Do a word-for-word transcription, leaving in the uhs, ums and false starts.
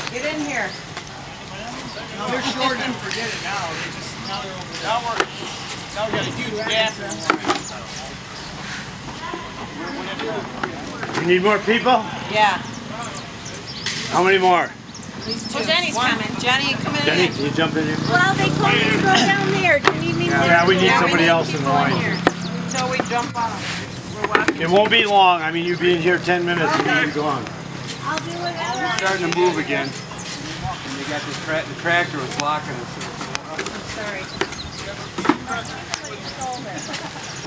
Get in here. They're short and forget it now. They just now they're over there. Now we're now we got a huge gap. You need more people? Yeah. How many more? Well, Jenny's One. coming. Jenny, come in. Jenny, can you jump in here? Well, they told me to go down there. Do you need me Yeah, there? yeah we need yeah, somebody we need else in the line. here until we jump off. We're walking. It won't be long. I mean, you'll be in here ten minutes Okay. and you'll be gone. I'll do whatever. We're starting to move again. And they got this tra the tractor was blocking us. Sorry.